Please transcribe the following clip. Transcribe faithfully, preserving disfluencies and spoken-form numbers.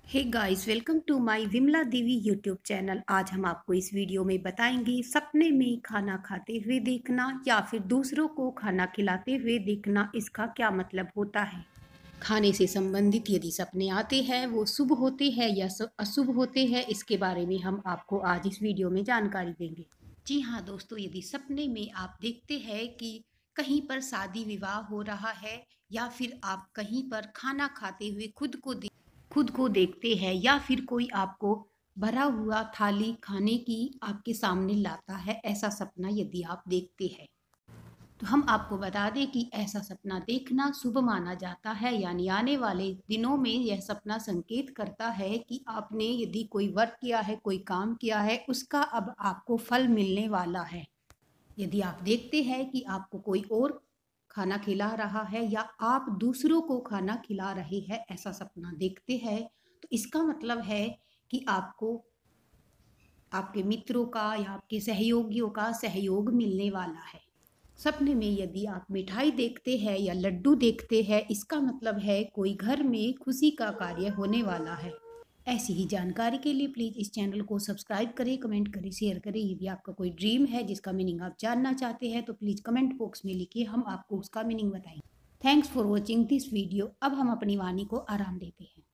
Hey guys, welcome to my Vimala Devi YouTube channel. आज हम आपको इस वीडियो में बताएंगे सपने में खाना खाते हुए देखना या फिर दूसरों को खाना खिलाते हुए देखना, इसका क्या मतलब होता है। खाने से संबंधित यदि सपने आते हैं वो शुभ होते हैं या स- अशुभ होते हैं, इसके बारे में हम आपको आज इस वीडियो में जानकारी देंगे। जी हाँ दोस्तों, यदि सपने में आप देखते हैं कि कहीं पर शादी विवाह हो रहा है या फिर आप कहीं पर खाना खाते हुए खुद को खुद को देखते हैं या फिर कोई आपको भरा हुआ थाली खाने की आपके सामने लाता है, ऐसा सपना यदि आप देखते हैं तो हम आपको बता दें कि ऐसा सपना देखना शुभ माना जाता है। यानी आने वाले दिनों में यह सपना संकेत करता है कि आपने यदि कोई वर्क किया है, कोई काम किया है, उसका अब आपको फल मिलने वाला है। यदि आप देखते हैं कि आपको कोई और खाना खिला रहा है या आप दूसरों को खाना खिला रहे हैं, ऐसा सपना देखते हैं, तो इसका मतलब है कि आपको आपके मित्रों का या आपके सहयोगियों का सहयोग मिलने वाला है। सपने में यदि आप मिठाई देखते हैं या लड्डू देखते हैं, इसका मतलब है कोई घर में खुशी का कार्य होने वाला है। ऐसी ही जानकारी के लिए प्लीज़ इस चैनल को सब्सक्राइब करें, कमेंट करें, शेयर करें। यदि आपका कोई ड्रीम है जिसका मीनिंग आप जानना चाहते हैं तो प्लीज़ कमेंट बॉक्स में लिखिए, हम आपको उसका मीनिंग बताएंगे। Thanks for watching this video. अब हम अपनी वाणी को आराम देते हैं।